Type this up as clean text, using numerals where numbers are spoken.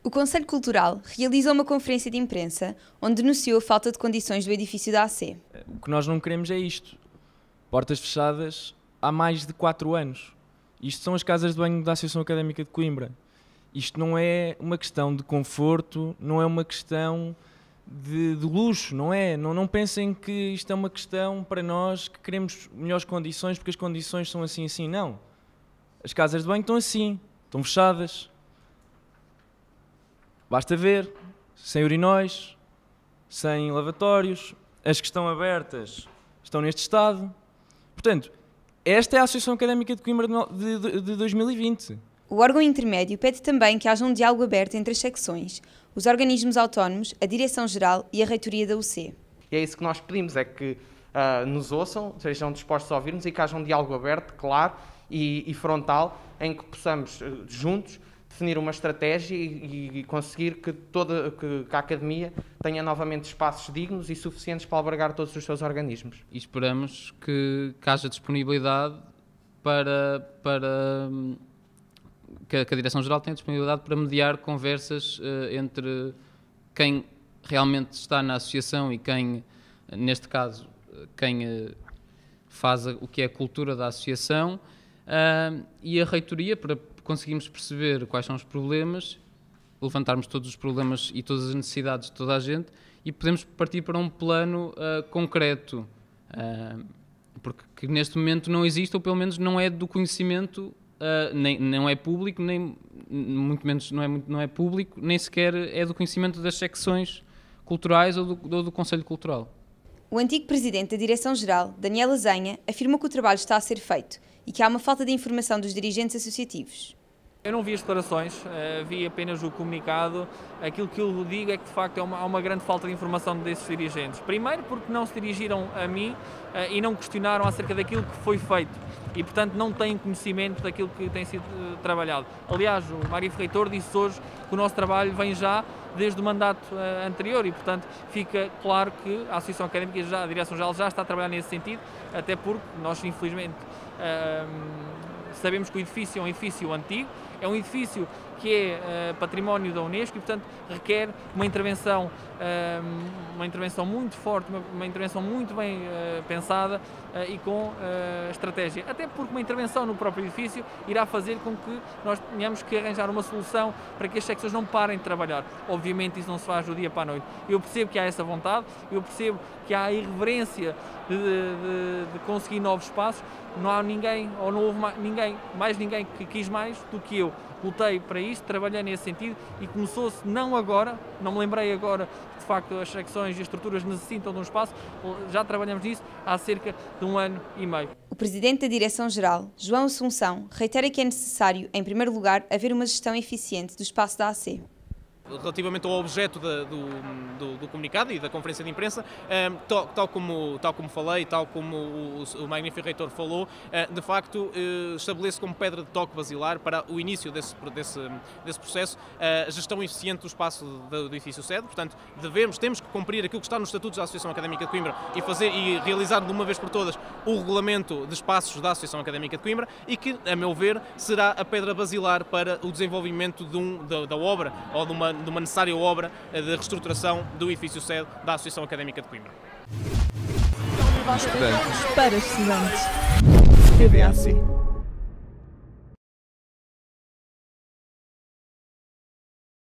O Conselho Cultural realizou uma conferência de imprensa onde denunciou a falta de condições do edifício da AC. O que nós não queremos é isto. Portas fechadas há mais de 4 anos. Isto são as casas de banho da Associação Académica de Coimbra. Isto não é uma questão de conforto, não é uma questão de luxo, não é? Não pensem que isto é uma questão para nós que queremos melhores condições porque as condições são assim, não. As casas de banho estão assim, estão fechadas. Basta ver, sem urinóis, sem lavatórios, as que estão abertas estão neste estado. Portanto, esta é a Associação Académica de Coimbra de 2020. O órgão intermédio pede também que haja um diálogo aberto entre as secções, os organismos autónomos, a Direção-Geral e a Reitoria da UC. E é isso que nós pedimos, é que nos ouçam, sejam dispostos a ouvir-nos e que haja um diálogo aberto, claro e frontal, em que possamos, juntos, definir uma estratégia e conseguir que a Academia tenha novamente espaços dignos e suficientes para albergar todos os seus organismos. E esperamos que haja disponibilidade que a Direção-Geral tenha disponibilidade para mediar conversas entre quem realmente está na associação e quem, neste caso, quem faz o que é a cultura da associação e a reitoria para conseguirmos perceber quais são os problemas, levantarmos todos os problemas e todas as necessidades de toda a gente e podemos partir para um plano concreto, porque neste momento não existe, ou pelo menos não é do conhecimento, não é público, nem muito menos não é público, nem sequer é do conhecimento das secções culturais ou do Conselho Cultural. O antigo presidente da Direção-Geral, Daniel Azenha, afirma que o trabalho está a ser feito e que há uma falta de informação dos dirigentes associativos. Eu não vi as declarações, vi apenas o comunicado. Aquilo que eu digo é que, de facto, há uma grande falta de informação desses dirigentes. Primeiro, porque não se dirigiram a mim e não questionaram acerca daquilo que foi feito e, portanto, não têm conhecimento daquilo que tem sido trabalhado. Aliás, o Mário Ferreitor disse hoje que o nosso trabalho vem já desde o mandato anterior e, portanto, fica claro que a Associação Académica, a Direção-Geral já está a trabalhar nesse sentido, até porque nós, infelizmente, sabemos que o edifício é um edifício antigo, é um edifício que é património da Unesco e, portanto, requer uma intervenção muito forte, uma intervenção muito bem pensada e com estratégia. Até porque uma intervenção no próprio edifício irá fazer com que nós tenhamos que arranjar uma solução para que as secções não parem de trabalhar. Obviamente isso não se faz do dia para a noite. Eu percebo que há essa vontade, eu percebo que há a irreverência de conseguir novos espaços. Não há ninguém, ou não houve mais ninguém que quis mais do que eu. Lutei para isto, trabalhei nesse sentido e começou-se não agora, não me lembrei agora, de facto as secções e as estruturas necessitam de um espaço, já trabalhamos nisso há cerca de 1 ano e meio. O Presidente da Direção-Geral, João Assunção, reitera que é necessário, em primeiro lugar, haver uma gestão eficiente do espaço da AC. Relativamente ao objeto do comunicado e da conferência de imprensa, tal como falei, tal como o magnífico reitor falou, de facto estabelece como pedra de toque basilar para o início desse processo a gestão eficiente do espaço do edifício sede. Portanto, temos que cumprir aquilo que está nos estatutos da Associação Académica de Coimbra e realizar de uma vez por todas o regulamento de espaços da Associação Académica de Coimbra e que, a meu ver, será a pedra basilar para o desenvolvimento da obra ou de uma necessária obra de reestruturação do edifício sede da Associação Académica de Coimbra. Para estudantes. PBAC.